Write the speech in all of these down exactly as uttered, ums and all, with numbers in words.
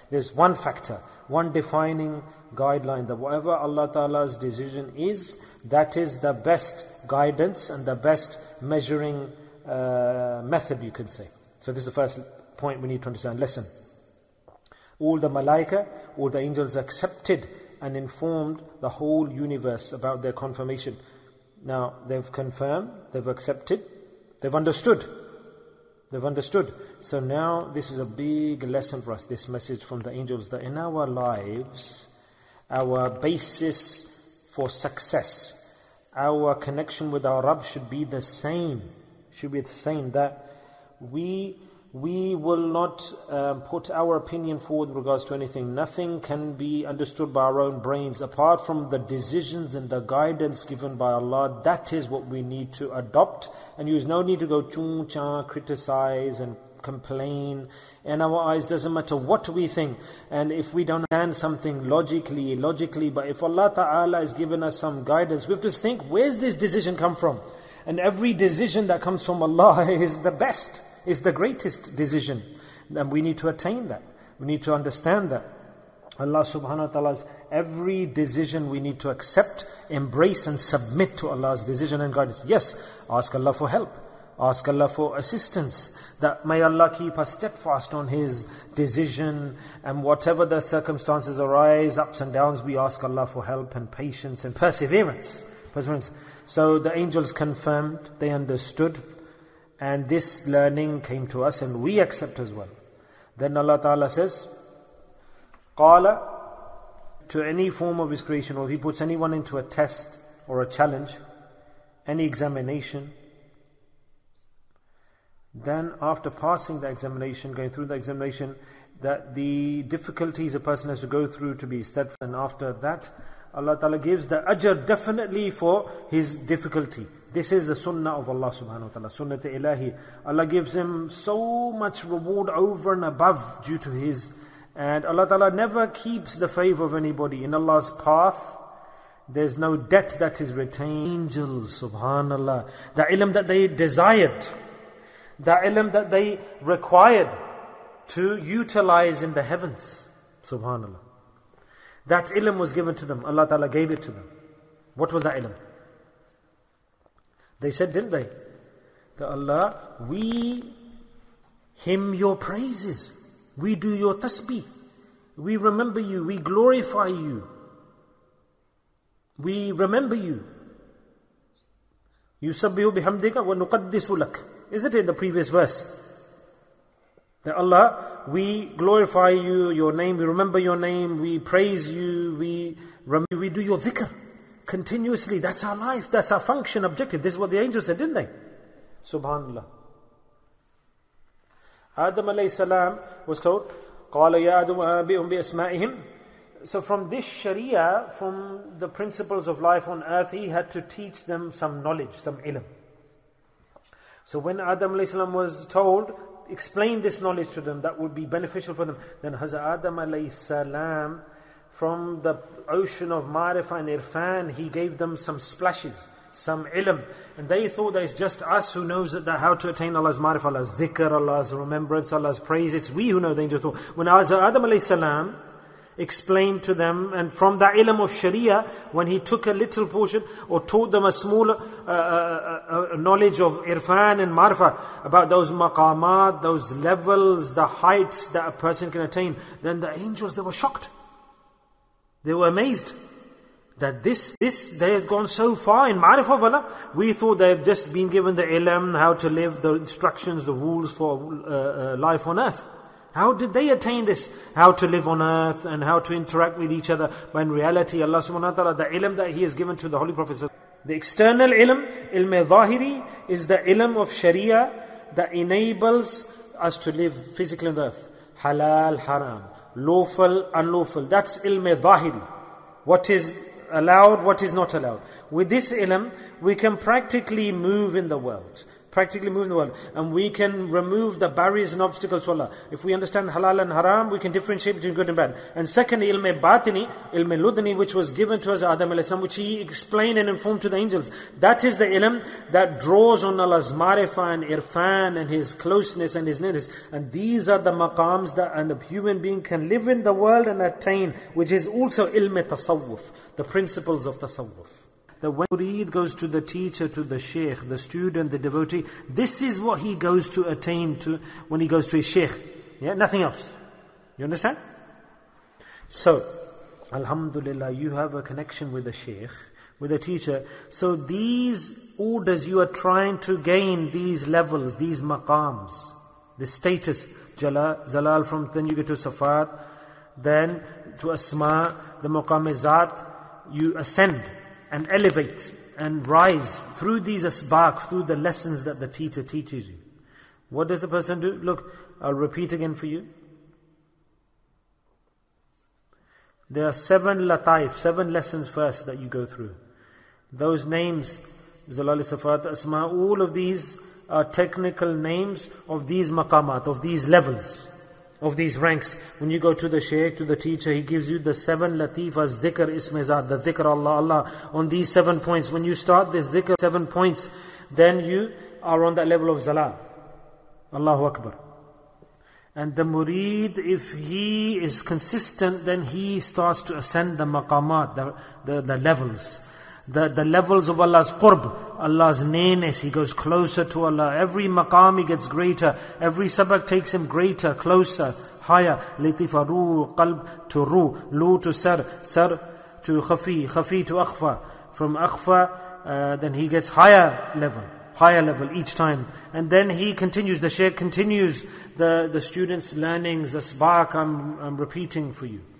There's one factor, one defining guideline, that whatever Allah Ta'ala's decision is, that is the best guidance and the best measuring uh, method, you could say. So this is the first point we need to understand. Listen, all the malaika, all the angels accepted and informed the whole universe about their confirmation. Now, they've confirmed, they've accepted, they've understood. They've understood. So now this is a big lesson for us, this message from the angels, that in our lives, our basis for success, our connection with our Rabb should be the same. Should be the same, that we we will not um, put our opinion forward with regards to anything. Nothing can be understood by our own brains apart from the decisions and the guidance given by Allah. That is what we need to adopt, and use no need to go chung cha, criticize and complain. In our eyes, doesn't matter what we think, and if we don't understand something logically, logically, but if Allah Ta'ala has given us some guidance, we have to think, where's this decision come from? And every decision that comes from Allah is the best, is the greatest decision. And we need to attain that. We need to understand that. Allah subhanahu wa ta'ala's every decision we need to accept, embrace and submit to Allah's decision and guidance. Yes, ask Allah for help. Ask Allah for assistance. That may Allah keep us steadfast on His decision, and whatever the circumstances arise, ups and downs, we ask Allah for help and patience and perseverance. Perseverance. So the angels confirmed, they understood, and this learning came to us and we accept as well. Then Allah Ta'ala says, Qala, to any form of His creation, or if He puts anyone into a test or a challenge, any examination, then after passing the examination, going through the examination, that the difficulties a person has to go through to be steadfast, and after that, Allah Ta'ala gives the ajr definitely for his difficulty. This is the sunnah of Allah subhanahu wa ta'ala, sunnah ilahi. Allah gives him so much reward over and above due to his, and Allah Ta'ala never keeps the favor of anybody. In Allah's path, there's no debt that is retained. Angels, subhanallah, the ilm that they desired, the ilm that they required to utilize in the heavens, subhanallah. That ilm was given to them. Allah Ta'ala gave it to them. What was that ilm? They said, didn't they? That Allah, we hymn your praises. We do your tasbih. We remember you. We glorify you. We remember you. Yusabbihu bihamdika wa nuqaddisu lak. Isn't it in the previous verse? That Allah, we glorify you, your name, we remember your name, we praise you, we we do your dhikr continuously. That's our life, that's our function, objective. This is what the angels said, didn't they? Subhanallah. Adam alayhi salam was told, قَالَ يَا آدَمُ أَنْبِئْهُمْ بِأَسْمَائِهِمْ. So from this sharia, from the principles of life on earth, he had to teach them some knowledge, some ilm. So when Adam alayhi salam was told, explain this knowledge to them, that would be beneficial for them, then Hazrat Adam alayhi salam, from the ocean of Ma'rifah and Irfan, he gave them some splashes, some ilm. And they thought that it's just us who knows that, that how to attain Allah's Ma'rifah, Allah's dhikr, Allah's remembrance, Allah's praise. It's we who know the angels. When Hazrat Adam alayhi salam explained to them, and from the ilm of Sharia, when he took a little portion or taught them a small uh, uh, uh, knowledge of Irfan and Ma'rifah, about those maqamat, those levels, the heights that a person can attain, then the angels, they were shocked. They were amazed that this, this they had gone so far in Ma'rifah of Allah. We thought they have just been given the ilm, how to live, the instructions, the rules for uh, uh, life on earth. How did they attain this? How to live on earth and how to interact with each other. But in reality, Allah subhanahu wa ta'ala, the ilm that He has given to the Holy Prophet, the external ilm, ilm zahiri, is the ilm of Sharia that enables us to live physically on the earth. Halal, haram, lawful, unlawful. That's ilm zahiri. What is allowed, what is not allowed. With this ilm, we can practically move in the world. Practically moving the world. And we can remove the barriers and obstacles to Allah. If we understand halal and haram, we can differentiate between good and bad. And secondly, ilm batini, ilm ludni, which was given to us Adam alayhi salam, which he explained and informed to the angels. That is the ilm that draws on Allah's marifa and irfan and His closeness and His nearness. And these are the maqams that a human being can live in the world and attain, which is also ilm tasawwuf, the principles of tasawwuf. That when murid goes to the teacher, to the sheikh, the student, the devotee, this is what he goes to attain to when he goes to his sheikh. Yeah, nothing else. You understand? So, alhamdulillah, you have a connection with the sheikh, with the teacher. So these orders you are trying to gain, these levels, these maqams, this status, Jala, Zalal, from then you get to Safat, then to Asma, the maqam Zat, you ascend and elevate and rise through these asbaq, through the lessons that the teacher teaches you. What does the person do? Look, I'll repeat again for you. There are seven lataif, seven lessons first that you go through. Those names, Zalal, Safat, Asma, all of these are technical names of these maqamat, of these levels, of these ranks. When you go to the shaykh, to the teacher, he gives you the seven latifas, dhikr, ism zat, the dhikr Allah, Allah, on these seven points. When you start this dhikr, seven points, then you are on that level of zalal. Allahu Akbar. And the murid, if he is consistent, then he starts to ascend the maqamat, the, the, the levels. The, the levels of Allah's qurb, Allah's nearness. He goes closer to Allah. Every maqam he gets greater. Every sabak takes him greater, closer, higher. Latifa, ru, qalb to ru, lu to sar, sar to khafi, khafi to akhfa. From akhfa, uh, then he gets higher level, higher level each time. And then he continues, the shaykh continues the, the students' learnings, asbaq, I'm, I'm repeating for you.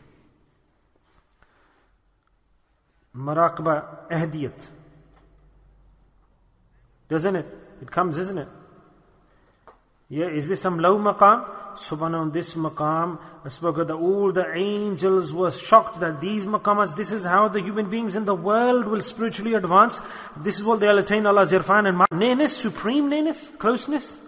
Maraqba ahdiyat. Doesn't it? It comes, isn't it? Yeah, is this some low maqam? Subhanallah, on this maqam, I spoke that all the angels were shocked that these maqamats, this is how the human beings in the world will spiritually advance. This is what they'll attain Allah's irfan and nearness, supreme nearness, closeness.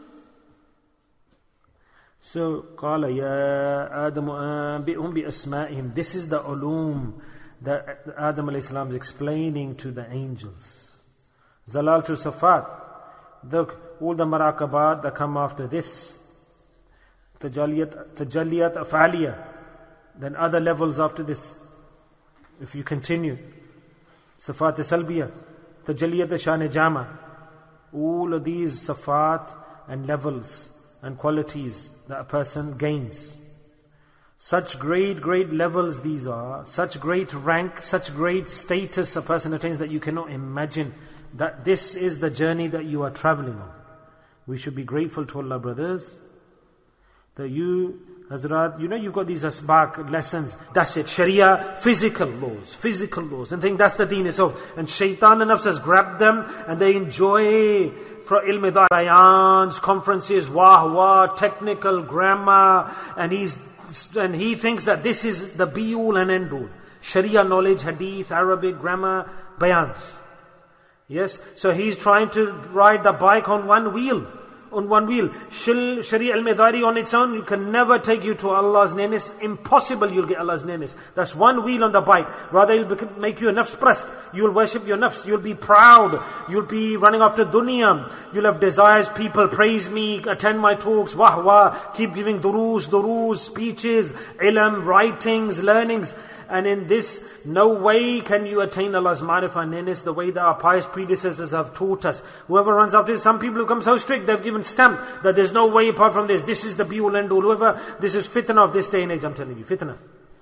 So, قال يا آدم أنبئهم بأسمائهم. This is the ulum that Adam alayhi salam is explaining to the angels. Zalal to Safat. Look, all the maraqabat that come after this. Tajalliyat, tajalliyat af'aliyah. Then other levels after this. If you continue. Safat salbiyah. Tajalliyat shan jama. All of these safat and levels and qualities that a person gains. Such great, great levels these are, such great rank, such great status a person attains that you cannot imagine that this is the journey that you are traveling on. We should be grateful to Allah, brothers, that you, Hazrat, you know you've got these asbaq lessons. That's it, Sharia, physical laws, physical laws, and think that's the deen itself. And shaitan and nafs has grabbed them and they enjoy for ilm bayans, conferences, wah wah, technical grammar, and he's And he thinks that this is the be-all and end-all. Sharia knowledge, hadith, Arabic, grammar, bayans. Yes, so he's trying to ride the bike on one wheel. On one wheel. Sharia al-Midari on its own, you can never take you to Allah's nearness. Impossible you'll get Allah's nearness. That's one wheel on the bike. Rather it'll make you a nafs pressed. You'll worship your nafs. You'll be proud. You'll be running after dunya. You'll have desires. People praise me, attend my talks, wah wah, keep giving duroos, duroos, speeches, ilm, writings, learnings. And in this, no way can you attain Allah's ma'rifah and nearness the way that our pious predecessors have taught us. Whoever runs after this, some people become so strict, they've given stamp that there's no way apart from this. This is the be-all and all. Whoever, this is fitna of this day and age, I'm telling you. Fitna.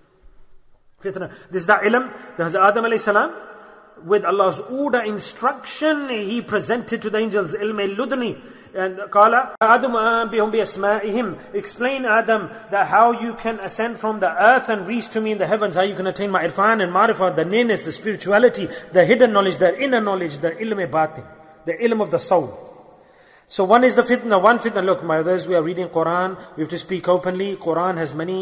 Fitna. This is the ilm that Hazrat Adam alayhi salam, with Allah's order, instruction, he presented to the angels, ilm al-ludni. And qala Adam bihum bi asma'ihim. Explain, Adam, that how you can ascend from the earth and reach to me in the heavens, how you can attain my irfan and marifah, the nearness, the spirituality, the hidden knowledge, the inner knowledge, the ilm batin, the ilm of the soul. So one is the fitna, one fitna. Look, my brothers, we are reading Quran, we have to speak openly. Quran has many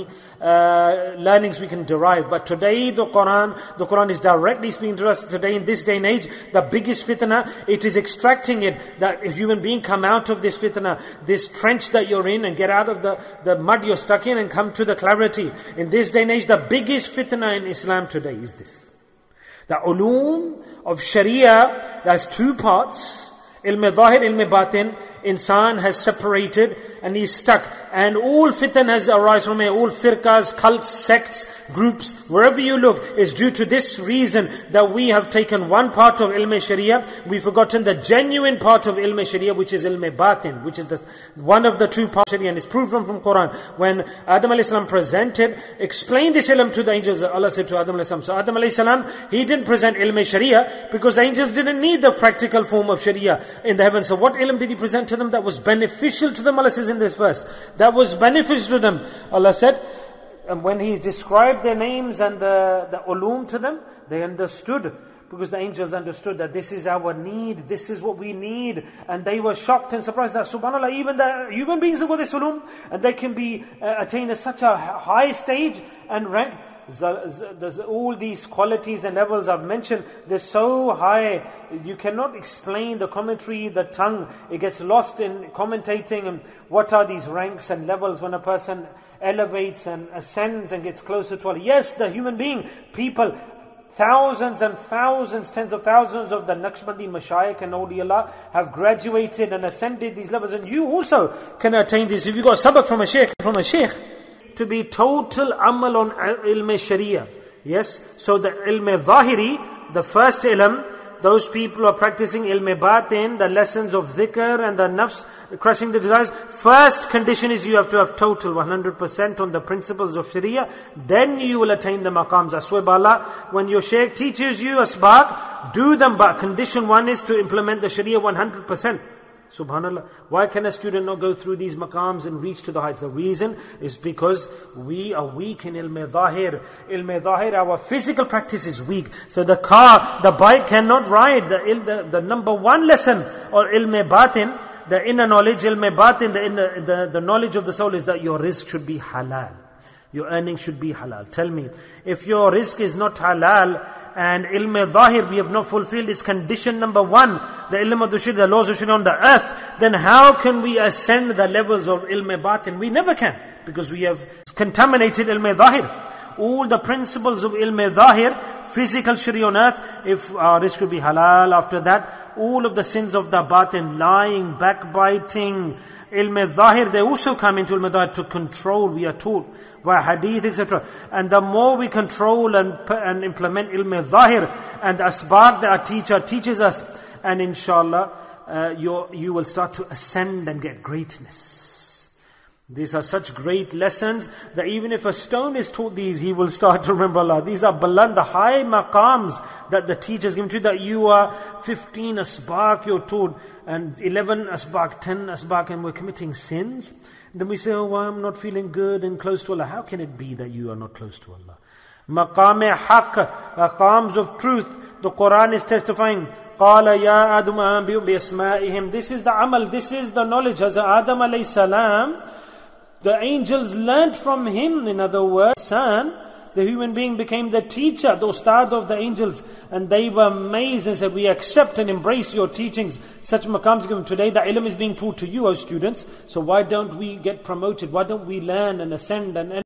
uh, learnings we can derive. But today the Quran, the Quran is directly speaking to us today in this day and age. The biggest fitna, it is extracting it, that a human being come out of this fitna, this trench that you're in, and get out of the, the mud you're stuck in and come to the clarity. In this day and age, the biggest fitna in Islam today is this. The ulum of Sharia, there's two parts. Ilm Zahir, Ilm Batin, insan has separated and he's stuck. And all fitan has arisen from here, all firqas, cults, sects, groups, wherever you look, is due to this reason that we have taken one part of Ilm Sharia, we've forgotten the genuine part of Ilm Sharia, which is Ilm Batin, which is the one of the two parts of Sharia, and it's proved from, from Quran. When Adam alayhi salam presented, explained this ilm to the angels, Allah said to Adam alayhi salam, so Adam alayhi salam, he didn't present Ilm Sharia, because the angels didn't need the practical form of Sharia in the heavens. So what ilm did he present to them that was beneficial to them? Allah says in this verse, that was beneficial to them. Allah said, and when He described their names and the, the ulum to them, they understood. Because the angels understood that this is our need, this is what we need. And they were shocked and surprised that, subhanAllah, even the human beings have got this ulum, and they can be uh, attained at such a high stage and rank. There's all these qualities and levels I've mentioned, they're so high, you cannot explain the commentary, the tongue, it gets lost in commentating. And what are these ranks and levels when a person elevates and ascends and gets closer to Allah? Yes, the human being, people, thousands and thousands, tens of thousands of the Naqshbandi Mashayikh and awliyaullah have graduated and ascended these levels, and you also can attain this. If you got sabak from a shaykh, from a shaykh, to be total amal on ilm sharia. Yes, so the ilm zahiri, the first ilm, those people who are practicing ilm batin, the lessons of dhikr and the nafs, crushing the desires. First condition is you have to have total one hundred percent on the principles of sharia. Then you will attain the maqams. Aswab Allah, when your shaykh teaches you asbaq, do them, but condition one is to implement the sharia one hundred percent. Subhanallah. Why can a student not go through these maqams and reach to the heights? The reason is because we are weak in ilm zahir. Ilm zahir, our physical practice is weak. So the car, the bike cannot ride. The, the, the number one lesson or ilm batin, the inner knowledge, ilm batin, the, inner, the, the knowledge of the soul is that your rizq should be halal. Your earning should be halal. Tell me, if your rizq is not halal, and ilm zahir we have not fulfilled its condition number one, the ilm of the sharia, the laws of sharia on the earth, then how can we ascend the levels of ilm batin? We never can, because we have contaminated ilm zahir. All the principles of ilm zahir, physical sharia on earth, if our rizq will be halal, after that, all of the sins of the batin, lying, backbiting, ilm zahir, they also come into ilm zahir to control, we are taught, via hadith, et cetera. And the more we control and, and implement ilm zahir, and the asbaq that our teacher teaches us, and inshallah, uh, you you will start to ascend and get greatness. These are such great lessons that even if a stone is taught these, he will start to remember Allah. These are baland, the high maqams that the teachers give to, that you are fifteen asbaq you're taught, and eleven asbaq, ten asbaq, and we're committing sins. Then we say, oh, well, I'm not feeling good and close to Allah. How can it be that you are not close to Allah? Maqam haqq, maqams of truth. The Quran is testifying. قَالَ يَا آدُمَ أَنْبِئُمْ بِأَسْمَائِهِمْ. This is the amal, this is the knowledge. Hazrat Adam alayhi salam, the angels learnt from him. In other words, son, the human being became the teacher, the ustad of the angels. And they were amazed and said, we accept and embrace your teachings. Such maqams given today, the ilm is being taught to you, O students. So why don't we get promoted? Why don't we learn and ascend and